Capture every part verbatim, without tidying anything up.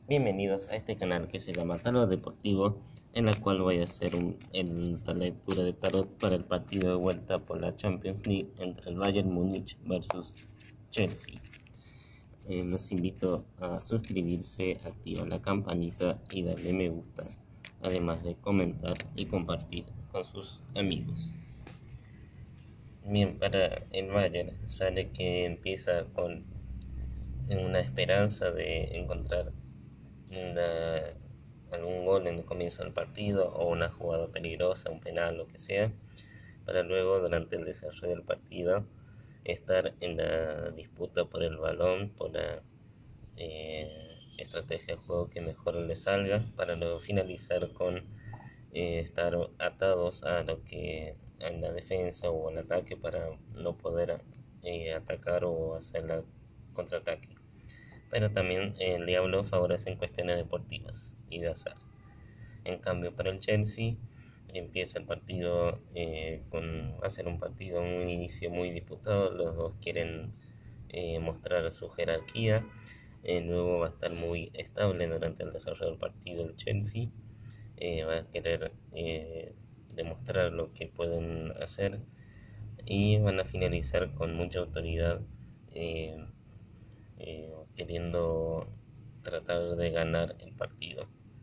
Bienvenidos a este canal que se llama Tarot Deportivo, en la cual voy a hacer un, el- la lectura de tarot para el partido de vuelta por la Champions League entre el Bayern Múnich versus Chelsea. Eh, los invito a suscribirse, activar la campanita y darle me gusta, además de comentar y compartir con sus amigos. Bien, para el Bayern sale que empieza con una esperanza de encontrar una, algún gol en el comienzo del partido o una jugada peligrosa, un penal, lo que sea, para luego durante el desarrollo del partido estar en la disputa por el balón, por la eh, estrategia de juego que mejor le salga, para luego finalizar con eh, estar atados a lo que a la defensa o al ataque para no poder eh, atacar o hacer el contraataque. Pero también el diablo favorece en cuestiones deportivas y de azar. En cambio, para el Chelsea empieza el partido eh, con va a ser un partido, un inicio muy disputado. Los dos quieren eh, mostrar su jerarquía. Eh, luego va a estar muy estable durante el desarrollo del partido el Chelsea. Eh, va a querer eh, demostrar lo que pueden hacer y van a finalizar con mucha autoridad. Eh, eh, Queriendo tratar de ganar el partido.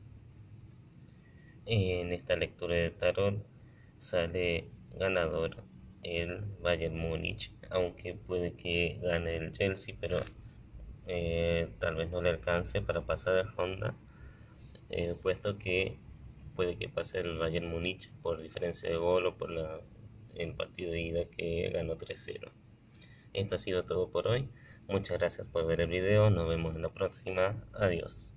En esta lectura de tarot sale ganador el Bayern Múnich, aunque puede que gane el Chelsea, pero eh, tal vez no le alcance para pasar a ronda, eh, puesto que puede que pase el Bayern Múnich por diferencia de gol o por la, el partido de ida que ganó tres cero. Esto ha sido todo por hoy. Muchas gracias por ver el video. Nos vemos en la próxima. Adiós.